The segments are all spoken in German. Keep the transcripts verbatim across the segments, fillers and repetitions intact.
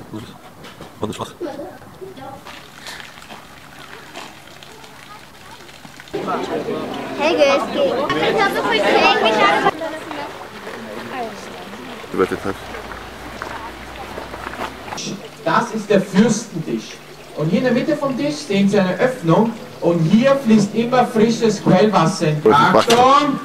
Und Schloss. Helge, es geht. Ich habe so viel Englisch. Das ist der Fürstentisch. Und hier in der Mitte vom Tisch sehen Sie eine Öffnung und hier fließt immer frisches Quellwasser in. Achtung!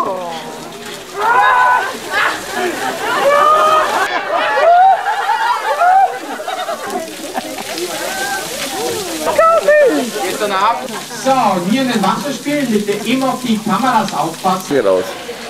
Gestern Abend. So, und hier in den Wasserspielen bitte immer auf die Kameras aufpassen. Hier raus.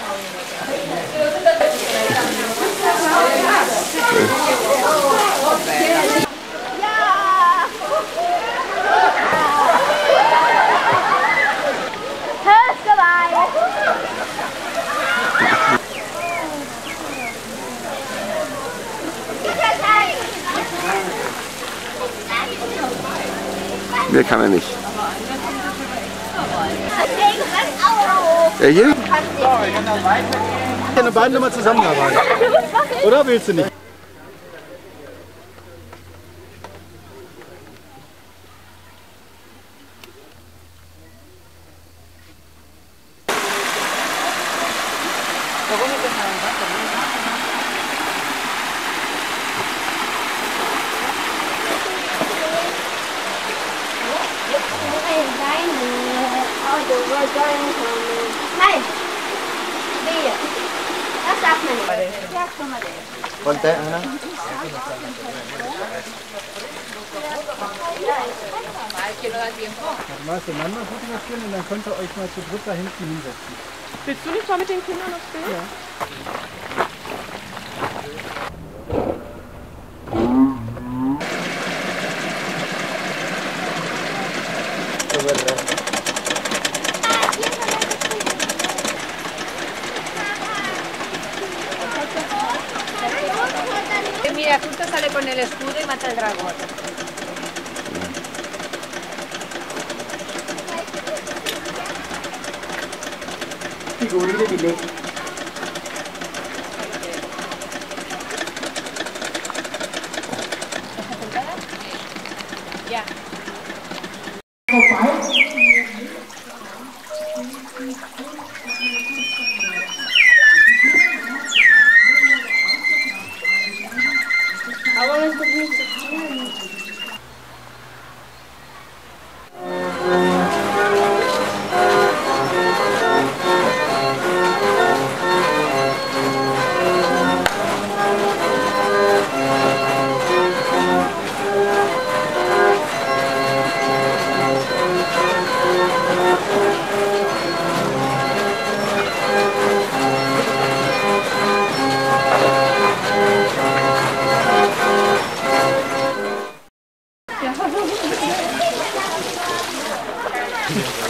Mehr kann er nicht. Ja, hier? Eine beiden nochmal zusammenarbeiten. Oder willst du nicht? Nein! Wehe! Das darf man nicht. Ja, komm mal. Wollte einer? Mal auseinander fotografieren und dann könnt ihr euch mal zu dritt da hinten hinsetzen. Willst du nicht mal mit den Kindern noch spielen? Ja. Mira, justo sale con el escudo y mata al dragón. Figurine di lei. Ya. Aber das wird nicht so viel. Ja.